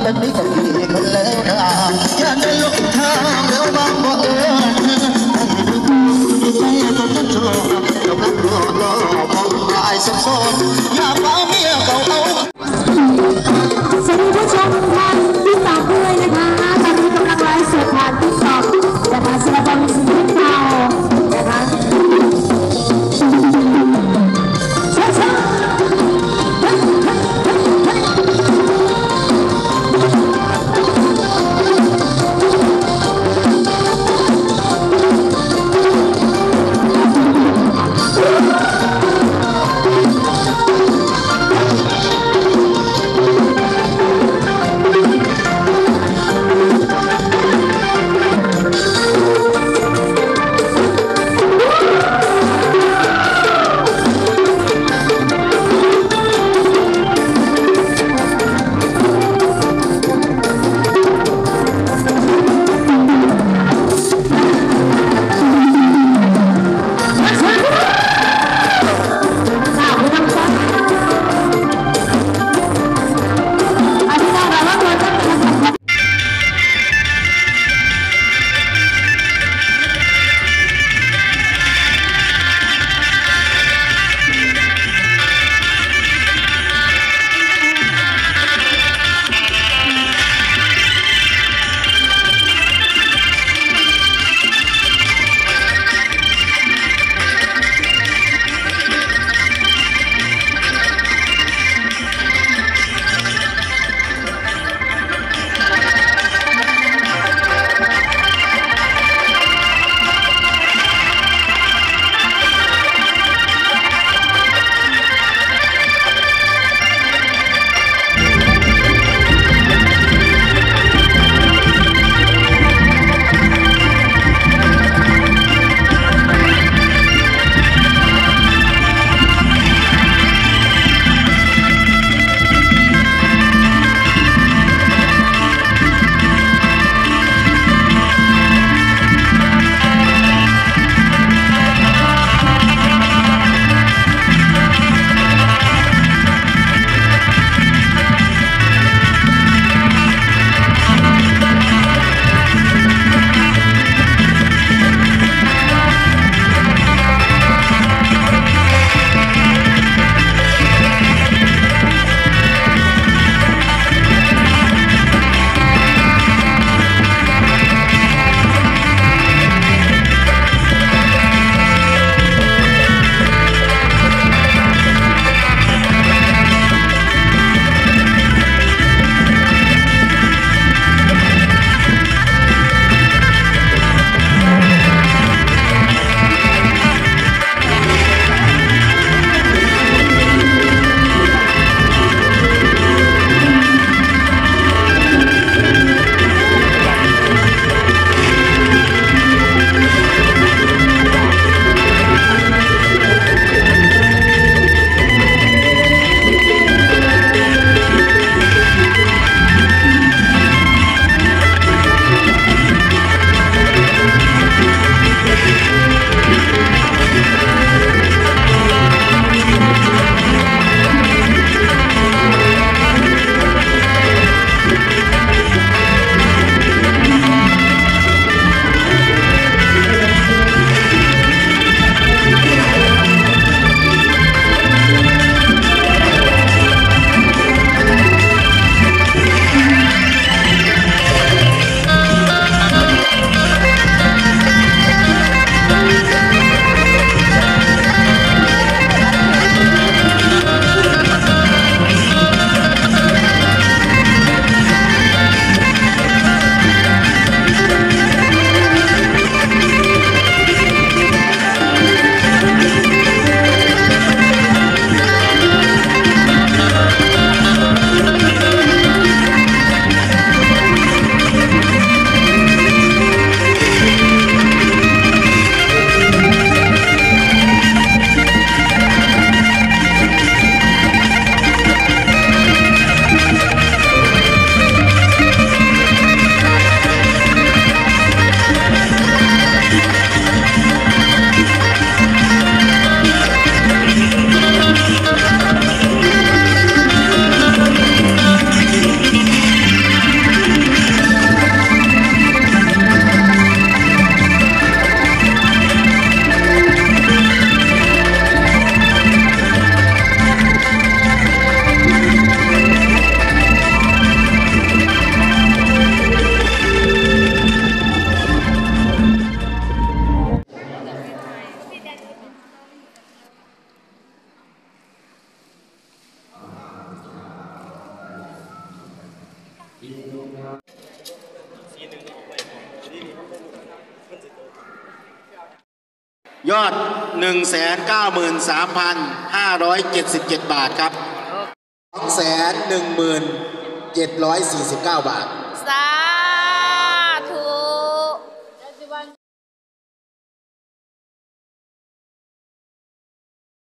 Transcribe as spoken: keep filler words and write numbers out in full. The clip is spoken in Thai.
แบบนี้ก็ดีกันแล้วนะอย่าได้หลงทางแล้วบางบ่เอิญใจก็จะโจรกำลังรอรอมองลายสับสนอย่าฟ้าเมียเก่าเอาสวัสดีผู้ชมทางติ๊กต็อกด้วยนะคะตอนนี้กำลังไลฟ์สดผ่านติ๊กต็อกนะคะสำหรับวันศุกร์เช้านะคะยอด หนึ่งแสนเก้าหมื่นสามพันห้าร้อยเจ็ดสิบเจ็ด บาทครับ สองแสนหนึ่งหมื่นเจ็ดร้อยสี่สิบเก้า บาท